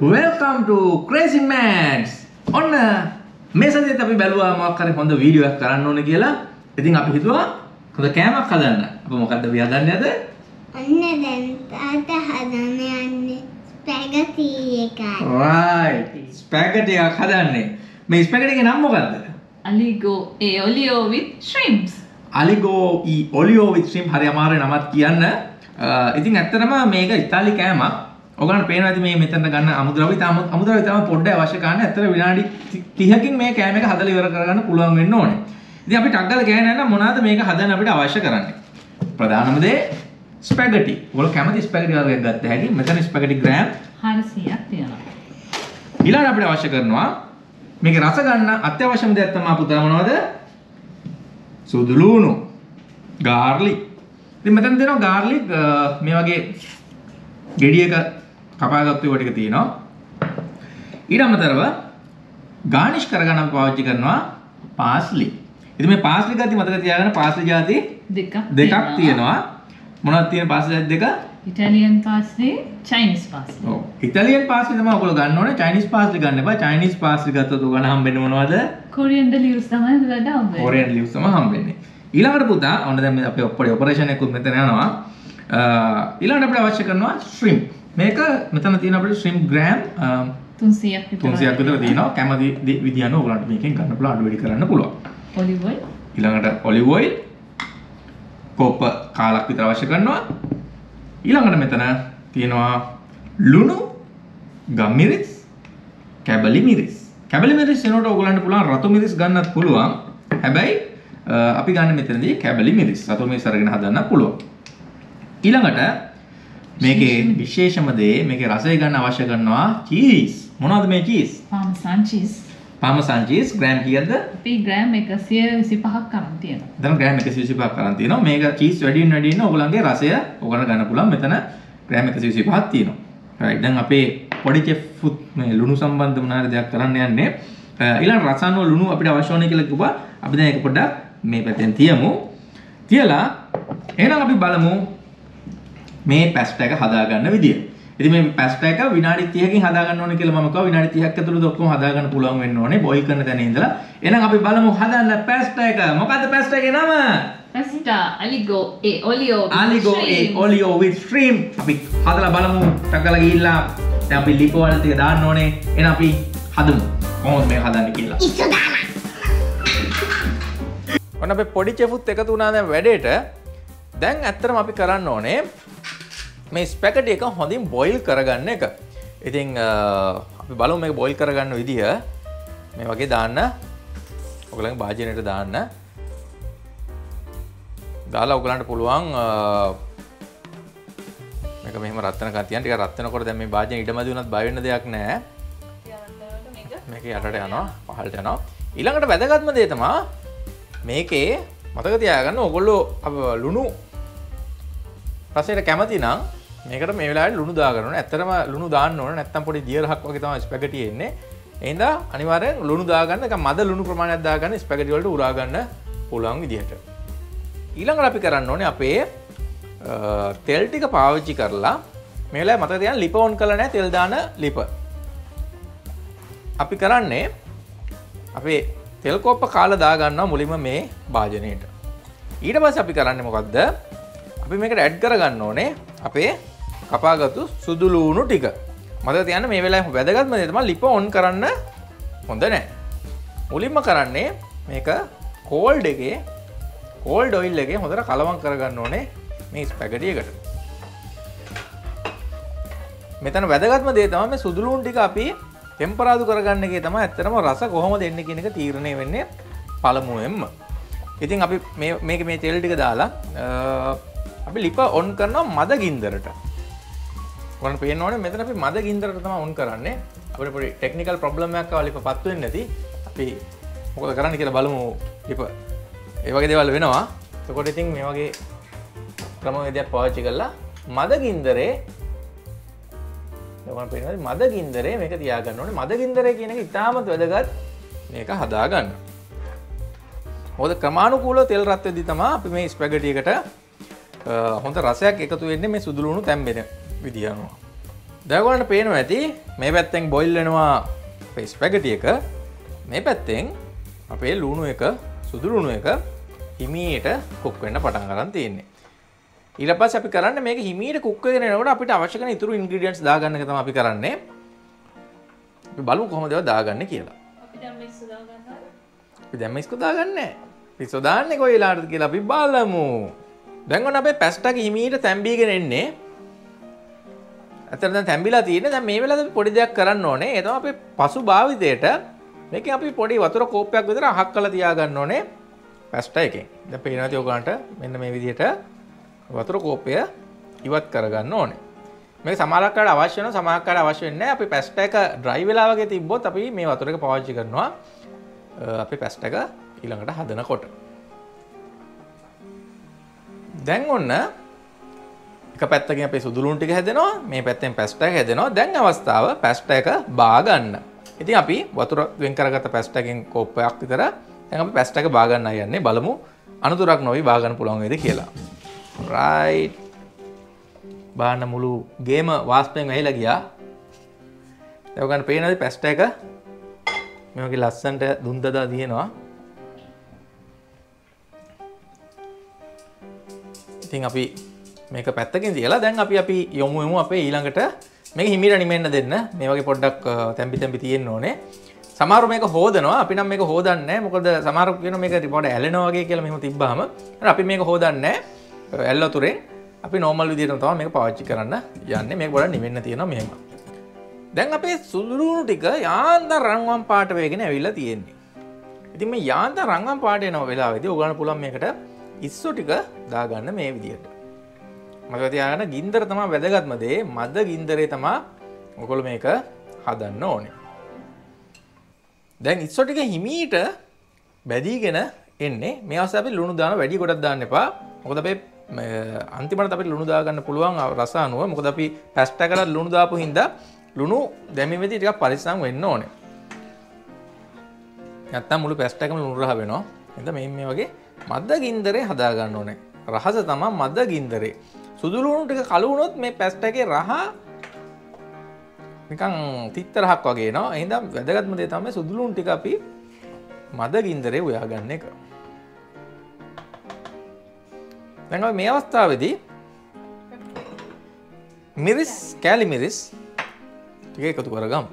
Welcome to Crazy Mads. ඔන්න මේ සතියේත් අපි බැලුවා මොකක් හරි හොඳ වීඩියෝ එකක් කරන්න ඕනේ කියලා. ඉතින් අපි හිතුවා හොඳ කෑමක් හදන්න. අපි මොකද්ද අපි හදන්නේ අද? අන්න දැන් තාත්තා හදන්න යන්නේ ස්පැගටි එකයි. Right. ස්පැගටි එකක් හදන්නේ. මේ ස්පැගටි එකේ නම මොකද්ද? Aligo e olio with shrimps. Aligo e olio with shrimp හරි අමාරුයි නමක් කියන්න. ඉතින් ඇත්තටම මේක ඉතාලි කෑමක්. ඔයගොල්ලන්ට පේනවා ඇති මේ මෙතන ගන්න අමුද්‍රව්‍ය තමයි පොඩ්ඩක් අවශ්‍ය කරන්නේ. ඇත්තට විනාඩි 30කින් මේ කෑම එක හදලා ඉවර කරගන්න පුළුවන් වෙන්න ඕනේ. ඉතින් අපි ටක් ගාලා ගහන්න නම් මොනවාද මේක හදන්න අපිට අවශ්‍ය කරන්නේ? ප්‍රධානම දේ ස්පැගටි. ඔයගොල්ලෝ කැමති ස්පැගටි වර්ගයක් ගත්ත හැකි. මෙතන ස්පැගටි ග්‍රෑම් 400ක් තියෙනවා. ඊළඟට අපිට අවශ්‍ය කරනවා මේකේ රස ගන්න අත්‍යවශ්‍යම දෙයක් තමයි පුතා මොනවද? සුදු ලුණු. ගාර්ලික්. ඉතින් මෙතන දෙනවා ගාර්ලික් මේ වගේ ගෙඩියක කපාගත්තු ඒවා ටික තියෙනවා. ඊට අමතරව ගානිෂ් කරගන්න අපි පාවිච්චි කරනවා පාස්ලි. ඉතින් මේ පාස්ලි ගාති මතක තියාගන්න පාස්ලි జాති දෙකක් තියෙනවා. මොනවද තියෙන පාස්ලි జాති දෙක? Italian parsley, Chinese parsley. ඔව්. ඉතාලියන් පාස්ලි තමයි ඔයගොල්ලෝ ගන්න ඕනේ. චයිනීස් පාස්ලි ගන්න එපා. චයිනීස් පාස්ලි ගත්තොත් ඔයගොල්ලෝ හම්බෙන්නේ මොනවද? Coriander leaves තමයි වලට හම්බෙන්නේ. කොරියන් ලීව්ස් තමයි හම්බෙන්නේ. ඊළඟට පුතා ඔන්න දැන් මේ අපේ ඔපරේෂන් එකකුත් මෙතන යනවා. ඊළඟට අපිට අවශ්‍ය කරනවා shrimp. මේක මෙතන තියෙන අපිට shrimp ග්‍රෑම් 300ක් විතර තියෙනවා. කැමති විදිහ අනුව ඔයගලන්ට මේකෙන් ගන්න පුළුවන් අඩු වැඩි කරන්න පුළුවන්. olive oil. ඊළඟට olive oil කෝප කාලක් විතර අවශ්‍ය කරනවා. ඊළඟට මෙතන තියෙනවා ලුණු, ගම්මිරිස්, කැබලි මිරිස්. කැබලි මිරිස් එනකොට ඔයගලන්ට පුළුවන් රතු මිරිස් ගන්නත් පුළුවන්. හැබැයි අපි ගන්න මෙතනදී කැබලි මිරිස්. රතු මිරිස් අරගෙන හදන්න පුළුවන්. ඊළඟට මේකේ විශේෂම දේ මේකේ රසය ගන්න අවශ්‍ය කරනවා චීස්. මොනවද මේ cheese? Parmesan cheese. Parmesan cheese gram කීයද? අපි ග්‍රෑම් 125ක් කරන් තියෙනවා. දැන් ග්‍රෑම් 125ක් කරන් තියෙනවා. මේක චීස් වැඩියෙන් ඔයගලන්ගේ රසය ඔයගලන්ට ගන්න පුළුවන්. මෙතන ග්‍රෑම් 125ක් තියෙනවා. right දැන් අපේ පොඩි චෙෆ් ෆුඩ් මේ ලුණු සම්බන්ධ මොන හරි දෙයක් කරන්න යන්නේ. ඊළඟ රසායන ලුණු අපිට අවශ්‍ය ඕනේ කියලා කිව්වා. අපි දැන් ඒක පොඩ්ඩක් මේ පැත්තෙන් තියමු. තියලා එහෙනම් අපි බලමු මේ පැස්ටා එක හදා ගන්න විදිය. ඉතින් මේ පැස්ටා එක විනාඩි 30කින් හදා ගන්න ඕනේ කියලා මම කිව්වා. විනාඩි 30ක් ඇතුළත ඔක්කොම හදා ගන්න පුළුවන් වෙන්න ඕනේ බොයිල් කරන තැන ඉඳලා. එහෙනම් අපි බලමු හදන්න පැස්ටා එක. මොකද්ද පැස්ටා එකේ නම? Pasta aligo e olio. Aligo e olio with shrimp. අපි හදලා බලමු. ටගලා ගිහිල්ලා දැන් අපි ලිප වල ටික දාන්න ඕනේ. එහෙනම් අපි හදමු. කොහොමද මේක හදන්නේ කියලා. ඉස්සු දාලා. ඔන්න අපේ පොඩි චෙෆුත් එකතු වුණා දැන් වැඩේට. දැන් ඇත්තටම අපි කරන්න ඕනේ මේ ස්පැගටි එක හොඳින් බොයිල් කරගන්න එක. ඉතින් අපි බලමු මේක බොයිල් කරගන්න විදිය. මේ වගේ දාන්න. ඔයගලගේ භාජනයට දාන්න. දාලා ඔයගලන්ට පුළුවන් මේක මෙහෙම රත් වෙනකන් තියන්න. ටික රත් වෙනකොට දැන් මේ භාජනය ඉඩමදි වුණත් බය වෙන්න දෙයක් නැහැ. මේක යටට යනවා, පහළට යනවා. ඊළඟට වැදගත්ම දේ තමයි මේකේ මතක තියාගන්න ඕගොල්ලෝ ලුණු රසයට කැමති නම් මේකට මේ වෙලාවේ ලුණු දාගන්න ඕනේ. ඇත්තටම ලුණු දාන්න ඕනේ. නැත්තම් පොඩි දියරහක් වගේ තමයි ස්පැගටි එන්නේ. ඒ හින්දා අනිවාර්යෙන් ලුණු දාගන්න. ඒක මද ලුණු ප්‍රමාණයක් දාගන්න ස්පැගටි වලට උරා ගන්න පුළුවන් විදිහට. ඊළඟට අපි කරන්න ඕනේ අපේ තෙල් ටික පාවිච්චි කරලා මේ වෙලාවේ මතක තියාගන්න ලිප ඔන් කරලා නැහැ තෙල් දාන ලිප. අපි කරන්නේ අපේ තෙල් කොප්ප කාලා දා ගන්නවා මුලින්ම මේ භාජනයේට. ඊට පස්සේ අපි කරන්නේ මොකද්ද? අපි මේකට ඇඩ් කරගන්න ඕනේ අපේ කපාගත්තු සුදු ලුණු ටික. මතක තියාගන්න මේ වෙලාවේ වැදගත්ම දේ තමයි ලිප ඔන් කරන්න හොඳ නැහැ. මුලින්ම කරන්නේ මේක කෝල්ඩ් ඔයිල් එකේ හොඳට කලවම් කරගන්න ඕනේ මේ ස්පැගටි එකට. මෙතන වැදගත්ම දේ තමයි මේ සුදු ලුණු ටික අපි ටෙම්පරාදු කරගන්න එකේ තමයි ඇත්තටම රස කොහොමද එන්නේ කියන එක තීරණය වෙන්නේ පළමුවෙන්ම. ඉතින් අපි මේක මේ තෙල් ටික දාලා අපි ලිප ඔන් කරනවා මද ගින්දරට. ඔයාලට පේන්න ඕනේ මෙතන අපි මද ගින්දරට තමයි ඔන් කරන්නේ. අපිට පොඩි ටෙක්නිකල් ප්‍රොබ්ලම් එකක් ආවා ලිප පත් වෙන්නේ නැති. අපි මොකද කරන්න කියලා බලමු ලිප. ඒ වගේ දේවල් වෙනවා. එතකොට ඉතින් මේ වගේ ක්‍රමවේදයක් පාවිච්චි කරලා මද ගින්දරේ ඔයාලට පේනවා මද ගින්දරේ මේක තියාගන්න ඕනේ. මද ගින්දරේ කියන එක ඉතාමත් වැදගත් මේක හදාගන්න. මොකද ක්‍රමානුකූලව තෙල් රත් වෙද්දී තමයි අපි මේ ස්පැගටි එකට හොඳ රසයක් එකතු වෙන්නේ මේ සුදු ලුණු තැම්බෙන විදිය අනුව. දැන් ඔයගොල්ලන්ට පේනවා ඇති මේ පැත්තෙන් බොයිල් වෙනවා අපේ ස්පැගටි එක. මේ පැත්තෙන් අපේ ලුණු එක සුදු ලුණු එක හිමීට කුක් වෙන්න පටන් ගන්න තියෙන්නේ. ඊට පස්සේ අපි කරන්නේ මේක හිමීට කුක් වෙගෙන යනකොට අපිට අවශ්‍ය කරන ඉතුරු ඉන්ග්‍රීඩියන්ට්ස් දාගන්න එක තමයි අපි කරන්නේ. අපි බලමු කොහොමද ඒවා දාගන්නේ කියලා. අපි දැන් මික්ස් දාගන්නවා. අපි දැන් මික්ස් දාගන්නේ නැහැ. මික්ස් දාන්නේ කොයි වෙලාවටද කියලා අපි බලමු. දැන් ඔන්න අපේ පැස්ටා හිමීට තැම්බීගෙන එන්නේ. අතන දැන් තැම්බිලා තියෙන්නේ. දැන් මේ වෙලාවේ අපි පොඩි දෙයක් කරන්න ඕනේ. ඒ තමයි අපේ පසු භාවිතයට මේකෙන් අපි පොඩි වතුර කෝප්පයක් විතර අහක් කරලා තියාගන්න ඕනේ පැස්ටා එකෙන්. දැන් පේනවා ඇති ඔයගලන්ට මෙන්න මේ විදිහට වතුර කෝප්පය ඉවත් කරගන්න ඕනේ. මේක සමහරක් කාට අවශ්‍ය වෙනවා සමහරක් කාට අවශ්‍ය වෙන්නේ නැහැ. අපි පැස්ටා එක ඩ්‍රයි වෙලා වගේ තිබ්බොත් අපි මේ වතුර එක පාවිච්චි කරනවා අපේ පැස්ටා එක ඊළඟට හදනකොට. දැන් ඔන්න එක පැත්තකින් අපේ සුදු ලුණු ටික හැදෙනවා මේ පැත්තෙන් පැස්ටා එක හැදෙනවා. දැන් අවස්ථාව පැස්ටා එක බා ගන්න. ඉතින් අපි වතුර වෙන් කරගත්ත පැස්ටා එකෙන් කෝප්පයක් විතර දැන් අපි පැස්ටා එක බා ගන්න යන්නේ. බලමු අනුතරක් නොවි බා ගන්න පුළුවන් වේද කියලා. රයිට්. බාන්න මුළු ගේම වාස්පෙන් වැහිලා ගියා. දැන් ඔයගොල්ලන් පේනවාද පැස්ටා එක මේ වගේ ලස්සනට දුම් දදා දිනනවා. ඉතින් අපි මේක පැත්තකින් තියලා දැන් අපි යමු අපේ ඊළඟට මේක හිමීට නිමෙන්න දෙන්න. මේ වගේ පොඩ්ඩක් තැම්පි තියෙන්න ඕනේ. සමහරව මේක හොදනවා. අපි නම් මේක හොදන්නේ නැහැ. මොකද සමහරව කියනවා මේක පොඩ ඇලෙනවා වගේ කියලා මෙහෙම තිබ්බාම අපි මේක හොදන්නේ නැහැ. ඇල්ල වතුරෙන් අපි නෝමල් විදිහටම තමයි මේක පාවිච්චි කරන්න යන්නේ. මේක පොඩ්ඩක් නිවෙන්න තියෙනවා මෙහෙම. දැන් අපේ සුදු ලුණු ටික යාන්තම් රන්වන් පාට වේගෙන ඇවිල්ලා තියෙන්නේ. ඉතින් මේ යාන්තම් රන්වන් පාට එන වෙලාවේදී ඔයගලන්ට පුළුවන් මේකට ඉස්සු ටික දාගන්න මේ විදිහට. මතක තියාගන්න ගින්දර තමයි වැදගත්ම දේ. මද ගින්දරේ තමයි ඔයගොල්ලෝ මේක හදන්න ඕනේ. දැන් ඉස්සු ටික හිමීට බැදීගෙන එන්නේ. මේ අවස්ථාවේ අපි ලුණු දාන වැඩි කොටක් දාන්න එපා. මොකද අපේ අන්තිමට අපිට ලුණු දා ගන්න පුළුවන් රස අනුව. මොකද අපි පැස්ටා කරලා ලුණු දාපු හින්දා ලුණු දැමීමේදී ටිකක් පරිස්සම් වෙන්න ඕනේ. නැත්තම් මුළු පැස්ටා එකම ලුණු රහ වෙනවා. එහෙනම් මේ වගේ මද ගින්දරේ හදා ගන්න ඕනේ. රහස තමයි මද ගින්දරේ. සුදු ලුණු ටික කළු වුණොත් මේ පැස්ටා එකේ රහ නිකන් තිත්ත රහක් වගේ එනවා. එහෙනම් වැදගත්ම දේ තමයි සුදු ලුණු ටික අපි මද ගින්දරේ උයා ගන්න එක. දැන් අපි මේ අවස්ථාවේදී මිරිස් කෑලි මිරිස් ටික එකතු කරගමු.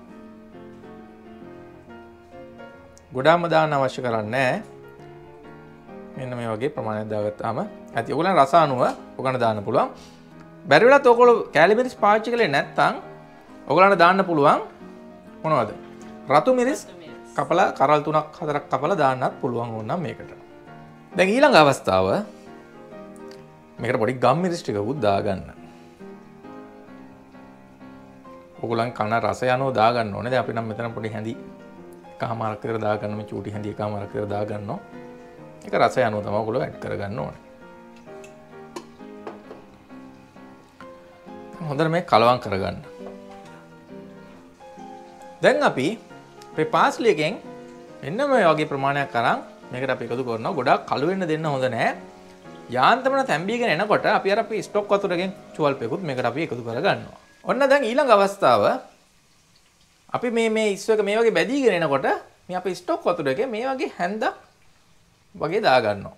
ගොඩාක්ම දාන්න අවශ්‍ය කරන්නේ නැහැ. මෙන්න මේ වගේ ප්‍රමාණයක් දාගත්තාම ඇති. ඔයගොල්ලන් රස අනුව ඔයගොල්ලන් දාන්න පුළුවන්. බැරි වෙලාවත් ඔයගොල්ලෝ කෑලි මිරිස් පාවිච්චි කළේ නැත්නම් ඔයගොල්ලන්ට දාන්න පුළුවන් මොනවද? රතු මිරිස් කපලා කරල් 3ක් 4ක් කපලා දාන්නත් පුළුවන් ඕනනම් මේකට. දැන් ඊළඟ අවස්ථාව මේකට පොඩි ගම් මිරිස් ටික උත් දාගන්න. ඔයගොල්ලන් කන රසය අනුව දාගන්න ඕනේ. දැන් අපි නම් මෙතන පොඩි හැඳි එකමාරක් විතර දාගන්න. මේ චූටි හැඳි එකමාරක් විතර දාගන්නවා. ඒක රසය අනුව තමයි ඔයගොල්ලෝ ඇඩ් කරගන්න ඕනේ. හොඳට මේක කලවම් කරගන්න. දැන් අපි අපේ පාස්ලි එකෙන් මෙන්න මේ වගේ ප්‍රමාණයක් අරන් මේකට අපි එකතු කරනවා. ගොඩාක් කළු වෙන්න දෙන්න හොඳ නැහැ. යාන්තමන තැම්බීගෙන එනකොට අපි අපි ස්ටොක් වතුරකින් චුවල්පෙකුත් මේකට අපි එකතු කරගන්නවා. ඔන්න දැන් ඊළඟ අවස්ථාව අපි මේ ඉස්සු එක මේ වගේ බැදීගෙන එනකොට මේ අපේ ස්ටොක් වතුරකේ මේ වගේ හැන්දක් වගේ දාගන්නවා.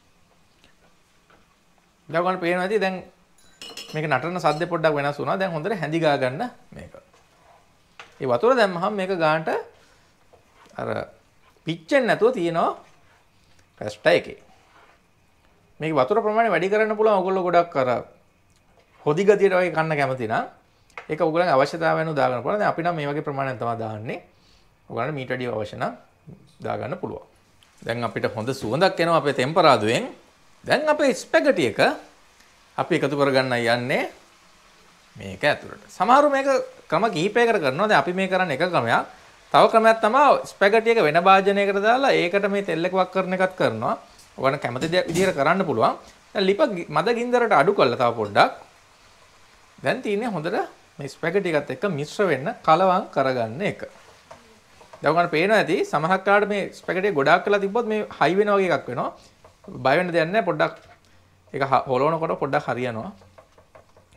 දැන් ඔයාලට පේනවා ඇති දැන් මේක නටන සද්ද පොඩ්ඩක් වෙනස් වුණා. දැන් හොඳට හැඳි ගා ගන්න මේක. මේ වතුර දැම්මහම මේක ගානට අර පිච්චෙන්නේ නැතුව තියෙනවා පැස්ටා එකේ. මේක වතුර ප්‍රමාණය වැඩි කරන්න පුළුවන්. ඔයගොල්ලෝ ගොඩක් අර හොදි ගතියට වගේ කන්න කැමති නම් ඒක ඔයගොල්ලන්ගේ අවශ්‍යතාවය අනුව දාගන්න පුළුවන්. දැන් අපි නම් මේ වගේ ප්‍රමාණයක් තමයි දාන්නේ. ඔයගොල්ලන්ට මීට වැඩි අවශ්‍ය නම් දාගන්න පුළුවන්. දැන් අපිට හොඳ සුවඳක් එනවා අපේ ටෙම්පරාදුවෙන්. දැන් අපේ ස්පැගටි එක අපි එකතු කරගන්න යන්නේ මේක ඇතුළට. සමහරව මේක ක්‍රම කිහිපයකට කරනවා. දැන් අපි මේ කරන්නේ එක ක්‍රමයක්. තව ක්‍රමයක් තමයි ස්පැගටි එක වෙන භාජනයකට දාලා ඒකට මේ තෙල් එක වක් කරන එකත් කරනවා. ඔයගොල්ලන් කැමති විදිහට කරන්න පුළුවන්. දැන් ලිප මද ගින්දරට අඩු කරලා තව පොඩ්ඩක්. දැන් තියෙන්නේ හොඳට මේ ස්පැගටි එකත් එක්ක මිශ්‍ර වෙන්න කලවම් කරගන්න එක. දැන් ඔයගොල්ලන් පේනවා ඇති සමහරක් කාට මේ ස්පැගටි ගොඩාක් කරලා තිබ්බොත් මේ හයි වෙන වගේ එකක් වෙනවා. බය වෙන්න දෙයක් නැහැ. පොඩ්ඩක් ඒක හොලවනකොට පොඩ්ඩක් හරියනවා.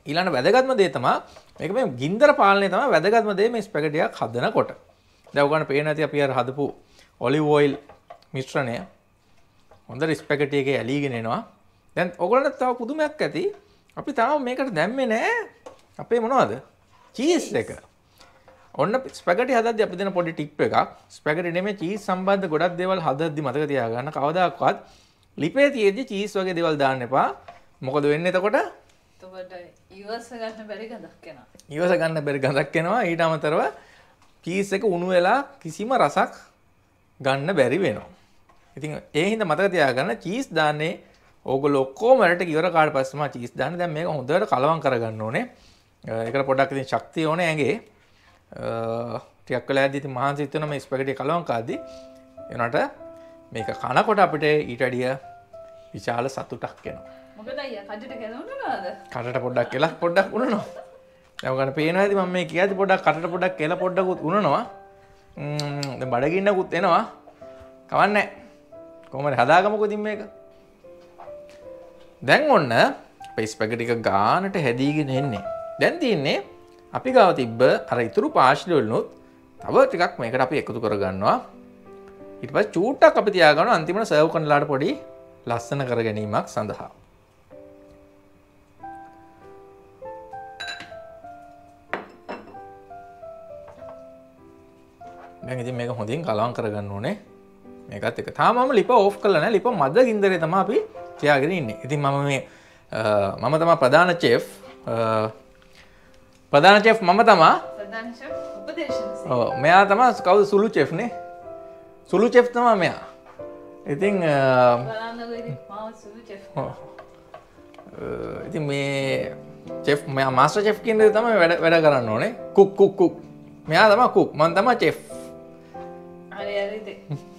ඊළඟ වැදගත්ම දේ තමයි මේක මේ ගින්දර පාලනය තමයි වැදගත්ම දේ මේ ස්පැගටි එකක් හදනකොට. දැන් ඔයගොල්ලන්ට පේන්නේ නැති අපි අර හදපු ඔලිව් ඔයිල් මිශ්‍රණය හොඳට ස්පැගටි එකේ ඇලීගෙන එනවා. දැන් ඔයගොල්ලන්ට තව පුදුමයක් ඇති. අපි තාම මේකට දැම්මේ නැහැ අපේ මොනවද? චීස් එක. ඔන්න ස්පැගටි හදද්දී අපි දෙන පොඩි ටිප් එකක්. ස්පැගටි නෙමෙයි චීස් සම්බන්ධ ගොඩක් දේවල් හදද්දී මතක තියාගන්න. කවදාකවත් ලිපේ තියෙද්දි චීස් වගේ දේවල් දාන්න එපා. මොකද වෙන්නේ එතකොට? එතකොට ඉවස ගන්න බැරි ගඳක් එනවා. ඉවස ගන්න බැරි ගඳක් එනවා. ඊට අමතරව චීස් එක උණු වෙලා කිසිම රසක් ගන්න බැරි වෙනවා. ඉතින් ඒ හින්දා මතක තියාගන්න චීස් දාන්නේ ඕගොල්ලෝ ඔක්කොම වලට ඉවර කාට පස්සෙම චීස් දාන්න. දැන් මේක හොඳට කලවම් කරගන්න ඕනේ. ඒකට පොඩ්ඩක් ඉතින් ශක්තිය ඕනේ ඇඟේ. ටිකක් වෙලා යද්දි ඉතින් මහන්සි වෙනවා මේ ස්පැගටි කලවම් කාද්දි. එනකොට මේක කනකොට අපිට ඊට වැඩිය විශාල සතුටක් එනවා. මොකද අයියා කඩට ගලවන්නවද? කටට පොඩ්ඩක් කෙලක් පොඩ්ඩක් උනනවා. දැන් ඔයගොල්ලෝ පේනවා ඇති මම මේ කියද්දි පොඩ්ඩක් කටට පොඩ්ඩක් කෙල පොඩ්ඩකුත් උනනවා. දැන් බඩගින්නකුත් එනවා. කවන්නේ. කොහොමද හදාගමුකෝ ඉතින් මේක. දැන් ඔන්න අපේ ස්පැගටි එක ගානට හැදීගෙන එන්නේ. දැන් තියෙන්නේ අපි ගාව තිබ්බ අර ඉතුරු පාෂ්ලි වලුත් තව ටිකක් මේකට අපි එකතු කරගන්නවා. ඊට පස්සේ චූට්ටක් අපි තියාගන්නවා අන්තිමට සර්ව් කරනලාට පොඩි ලස්සන කර ගැනීමක් සඳහා. දැන් ඉතින් මේක හොඳින් කලවම් කරගන්න ඕනේ. මේකත් එක. තාම මම ලිප ඕෆ් කරලා නැහැ. ලිප මද ගින්දරේ තමයි අපි තියාගෙන ඉන්නේ. ඉතින් මම තමයි ප්‍රධාන චෙෆ්. ප්‍රධාන චෙෆ් මම තමයි. ප්‍රධාන ෂෙෆ් උපදේශන. ඔව් මෙයා තමයි කවුද සුළු චෙෆ් නේ. සුළු චෙෆ් තමයි මෙයා. ඉතින් බලන්නකෝ ඉතින් මාව සුළු ෂෙෆ්. ඉතින් මේ චෙෆ් මෙයා මාස්ටර් චෙෆ් කියන දේ තමයි වැඩ කරන්න ඕනේ. කුක්. මෙයා තමයි කුක්. මම තමයි චෙෆ්. හරි ඉතින්.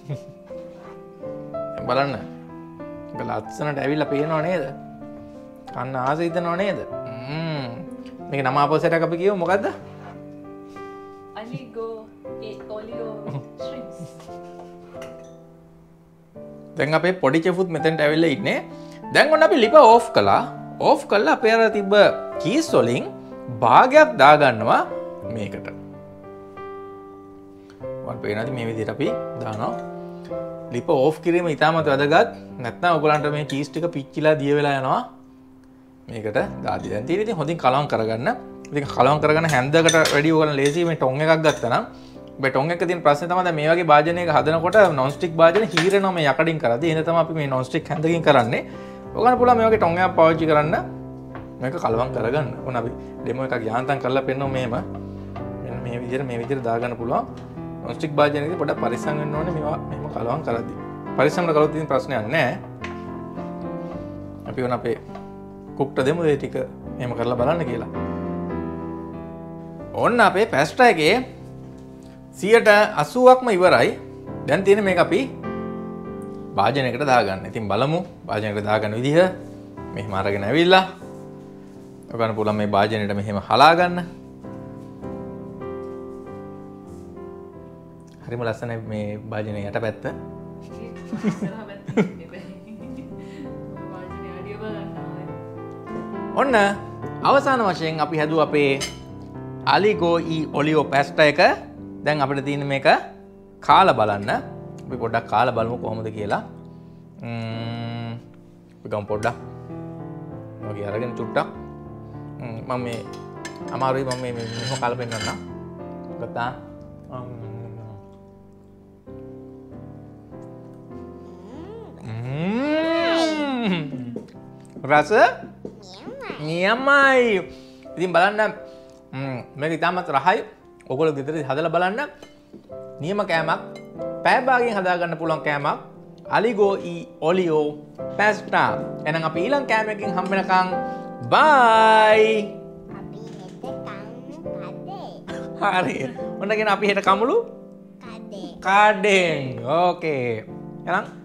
බලන්න. ඒක ලස්සනට ඇවිල්ලා පේනව නේද? කන්න ආස හිතනව නේද? මේක නම අපෝසෙට් එක අපි කියමු මොකද්ද? අලිගෝ ඔලියෝ ශ්‍රිම්ප්ස්. දැන් අපේ පොඩි චෙෆුත් මෙතෙන්ට ඇවිල්ලා ඉන්නේ. දැන් ඔන්න අපි ලිප ඕෆ් කළා. ඕෆ් කළා අපේ අර තිබ්බ චීස් වලින් භාගයක් දාගන්නවා මේකට. වන් පේනවාද මේ විදිහට අපි දානවා. ලිප ඕෆ් කිරීම ඉතාමත් වැදගත්. නැත්නම් ඔයගලන්ට මේ චීස් ටික පිච්චිලා දිය වෙලා යනවා. මේකට දාදි. දැන් තියෙන ඉතින් හොඳින් කලවම් කරගන්න. ඉතින් කලවම් කරගන්න හැන්දකට වැඩි ඔයගලන් ලේසි මේ ටොං එකක් ගත්තා නම් මේ ටොං එකක තියෙන ප්‍රශ්නේ තමයි දැන් මේ වගේ භාජනයක හදනකොට non stick භාජන හීරෙනවා මේ යකඩින් කරද්දී. එහෙනම් තමයි අපි මේ non stick හැන්දකින් කරන්නේ. ඔයගලන් පුළුවන් මේ වගේ ටොං එකක් පාවිච්චි කරන්න මේක කලවම් කරගන්න. ඕන අපි ඩෙමෝ එකක් යාන්තම් කරලා පෙන්නමු මෙහෙම. මෙන්න මේ විදිහට දාගන්න පුළුවන්. non stick භාජනයේදී පොඩ්ඩක් පරිස්සම් වෙන්න ඕනේ මේවා මෙහෙම කලවම් කරද්දී. පරිස්සම්ට කළොත් ඉතින් ප්‍රශ්නයක් නැහැ. අපි ඕන අපේ කුක්ට දෙමු ඒ ටික එහෙම කරලා බලන්න කියලා. ඔන්න අපේ පැස්ටා එකේ 80%ක්ම ඉවරයි. දැන් තියෙන්නේ මේක අපි භාජනයකට දාගන්න. ඉතින් බලමු භාජනයකට දාගන්න විදිහ. මෙහෙම අරගෙන ඇවිල්ලා ඔයගොල්ලෝ පුළුවන් මේ භාජනයට මෙහෙම හලා ගන්න. හරිම ලස්සනයි මේ භාජනයේ යටපැත්ත. ඔන්න අවසාන වශයෙන් අපි හැදුව අපේ අලිගෝ ඔලියෝ පැස්ටා එක. දැන් අපිට තියෙන මේක කාලා බලන්න. අපි පොඩ්ඩක් කාලා බලමු කොහොමද කියලා. අපි ගමු පොඩ්ඩක්. වගේ අරගෙන චුට්ටක්. මම මේ අමාරුයි මම මේ මෙහෙම කාලා පෙන්නන්නම්. ගත්තා. රස නියමයි. ඉතින් බලන්න මේක ඉතාමත් රහයි. ඔයගොල්ලෝ ගෙදරදී හදලා බලන්න. නියම කෑමක් පැය භාගයෙන් හදා ගන්න පුළුවන් කෑමක් අලිගෝ ඔලියෝ පැස්ටා. එහෙනම් අපි ඊළඟ කෑමකින් හම්බ වෙනකන් බයි. අපි හෙට කන්නේ කඩේ. හරි. ඔන්න කියන අපි හෙට කමුළු කඩේ. කාඩෙන්. ඕකේ. එහෙනම්